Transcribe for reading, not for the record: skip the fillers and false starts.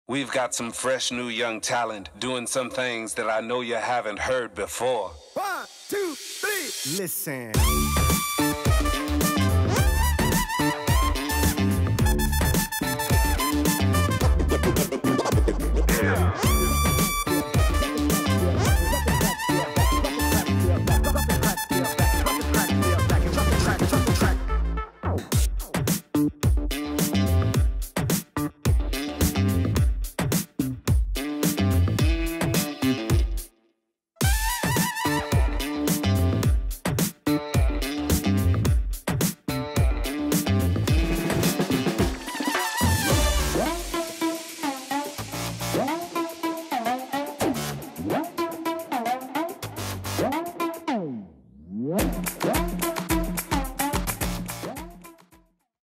We've got some fresh new young talent doing some things that I know you haven't heard before. 1, 2, 3, listen.